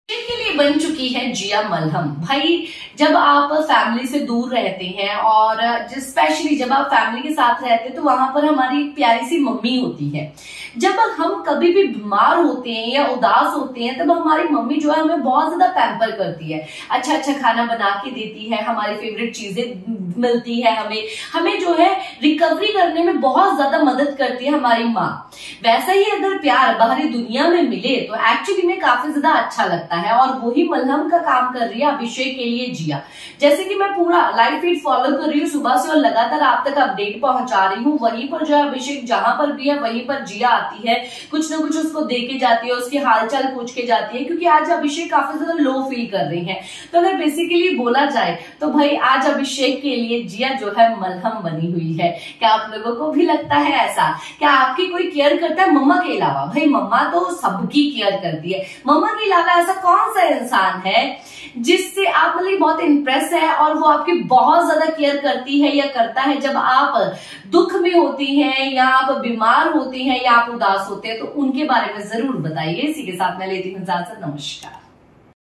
के लिए बन चुकी है जिया मलहम। भाई जब आप फैमिली से दूर रहते हैं और स्पेशली जब आप फैमिली के साथ रहते हैं तो वहां पर हमारी एक प्यारी सी मम्मी होती है। जब हम कभी भी बीमार होते हैं या उदास होते हैं तब हमारी मम्मी जो है हमें बहुत ज्यादा पैम्पर करती है, अच्छा अच्छा खाना बना के देती है, हमारी फेवरेट चीजें मिलती है, हमें जो है रिकवरी करने में बहुत ज्यादा मदद करती है हमारी माँ। वैसा ही अगर प्यार बाहरी दुनिया में मिले तो एक्चुअली में काफी ज्यादा अच्छा लगता है और वही मलहम का काम कर रही है अभिषेक के लिए जिया। जैसे कि मैं पूरा लाइव फीड फॉलो कर रही हूँ सुबह से और लगातार आप तक अपडेट पहुंचा रही हूँ। वहीं पर जो है अभिषेक जहां पर भी है वहीं पर जिया आती है, कुछ ना कुछ उसको दे के जाती है, उसकी हालचाल पूछ के जाती है, क्योंकि आज अभिषेक काफी ज्यादा लो फील कर रहे हैं। तो अगर बेसिकली बोला जाए तो भाई आज अभिषेक के लिए जिया जो है मलहम बनी हुई है। क्या आप लोगों को भी लगता है ऐसा? क्या आपकी कोई केयर करता है मम्मा के अलावा? भाई मम्मा तो सबकी केयर करती है, मम्मा के अलावा ऐसा कौन सा इंसान है जिससे आप मतलब बहुत इंप्रेस है और वो आपकी बहुत ज्यादा केयर करती है या करता है जब आप दुख में होती हैं या आप बीमार होती हैं या आप उदास होते हैं? तो उनके बारे में जरूर बताइए। इसी के साथ मैं लेती हूँ इजाजत। नमस्कार।